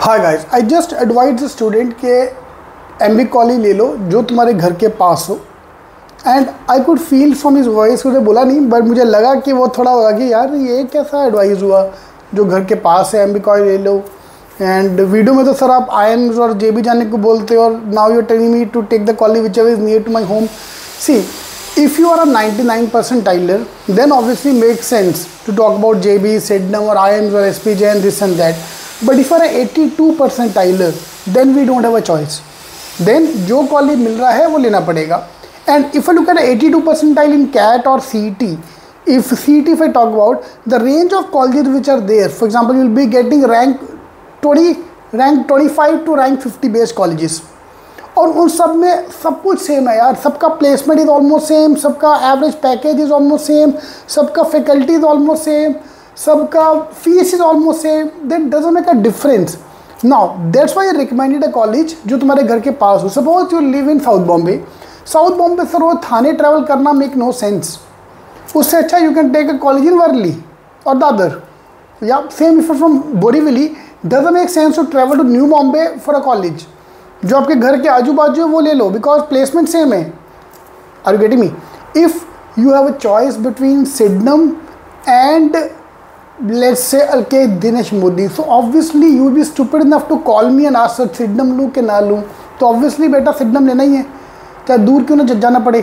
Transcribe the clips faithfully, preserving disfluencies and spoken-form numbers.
Hi guys, I just advise student के M B college ले लो जो तुम्हारे घर के पास हो। And I could feel from his voice, मुझे बोला नहीं बट मुझे लगा कि वो थोड़ा होगा कि यार ये कैसा एडवाइस हुआ, जो घर के पास है एम बी कॉलेज ले लो। एंड वीडियो में तो सर आप आई एम्स और जे बी जाने को बोलते हो, और now you are telling me to take the college whichever is near to my home. See, if you are a ninety-nine percentiler, then obviously makes sense to talk about J B, Sydenham or I I Ms or S P J and this and that. But if you are a eighty-two percentiler, then we don't have a choice. Then जो college मिल रहा है वो लेना पड़ेगा. And if I look at eighty-two percentile in C A T or C E T, if C E T if I talk about the range of colleges which are there, for example, you will be getting rank twenty, rank twenty-five to rank fifty based colleges. और उन सब में सब कुछ same है यार, सबका placement is almost same, सबका average package is almost same, सबका फैकल्टी इज़ ऑलमोस्ट सेम, सबका fees is almost same. That doesn't make a difference. Now that's why I recommended a college जो तुम्हारे घर के पास हो. Suppose you live in South Bombay. South Bombay सर वो थाने ट्रैवल करना मेक नो सेंस. उससे अच्छा you can take a college in Worli और दादर, या same if from Borivali doesn't make sense to travel to New Bombay for a college. जो आपके घर के आजू बाजू है वो ले लो, बिकॉज प्लेसमेंट सेम है. Are you getting me? If you have a choice between Sydenham and let's say अलके Dinesh Modi, so obviously you will be stupid enough to call me and ask Sydenham लूँ कि ना लूँ. तो ऑब्वियसली बेटा सिडनम लेना ही है, चाहे दूर क्यों ना जाना पड़े.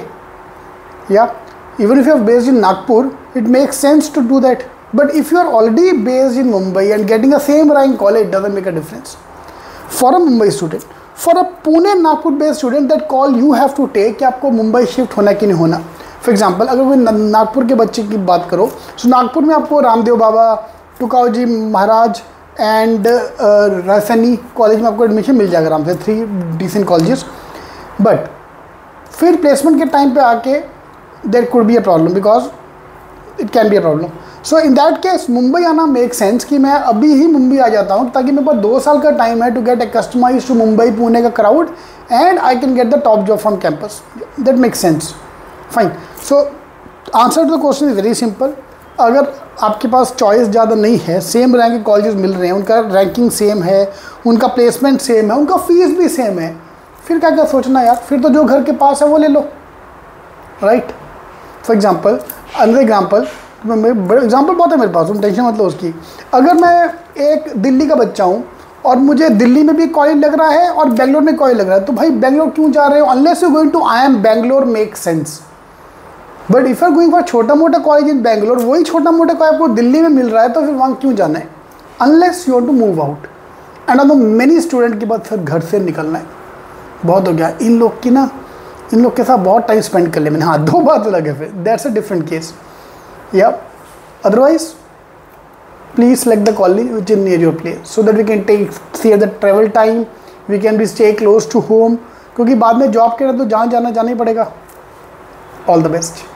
या even if you are based in Nagpur, it makes sense to do that. But if you are already based in Mumbai and getting a same rank college doesn't make a difference. For a Mumbai student, for a Pune Nagpur based student, that call you have to take कि आपको Mumbai shift होना कि नहीं होना. For example अगर कोई नागपुर के बच्चे की बात करो, सो नागपुर में आपको रामदेव बाबा, टुकाओजी महाराज एंड राजसैनी कॉलेज में आपको एडमिशन मिल जाएगा आराम से, थ्री डिसेंट कॉलेजेस. बट फिर प्लेसमेंट के टाइम पे आके there could be a problem, because it can be a problem. So in that case Mumbai आना मेक सेंस कि मैं अभी ही मुंबई आ जाता हूँ, ताकि मेरे पास दो साल का टाइम है to get a customise to Mumbai Pune का crowd and I can get the top job from campus. That make sense. Fine. So answer to the question is very simple. अगर आपके पास चॉइस ज़्यादा नहीं है, सेम रैंक के colleges मिल रहे हैं, उनका रैंकिंग सेम है, उनका प्लेसमेंट सेम है, उनका फीस भी सेम है, फिर क्या क्या सोचना यार. फिर तो जो घर के पास है वो ले लो, right. For example another example, example बहुत है मेरे पास, तुम टेंशन मत लो उसकी. अगर मैं एक दिल्ली का बच्चा हूँ और मुझे दिल्ली में भी कॉलेज लग रहा है और बेंगलोर में कॉलेज लग रहा है, तो भाई बेंगलोर क्यों जा रहे हो? Unless you going to I M Bangalore make sense. But if are going for छोटा मोटा कॉलेज इन बेंगलोर, वही छोटा मोटा कॉलेज आपको दिल्ली में मिल रहा है, तो फिर वहाँ क्यों जाना है? Unless you want to move out. And I know many student के बाद फिर घर से निकलना है. बहुत हो गया इन लोग की ना, इन लोग के साथ बहुत टाइम स्पेंड कर लिया मैंने. हाँ, दो बात अलग है, फिर that's a different case. Yeah. Otherwise, please select the college which is near your place, so that we can take save the travel time. We can be stay close to home. क्योंकि बाद में job के लिए तो जहाँ जाना जाना ही पड़ेगा. All the best.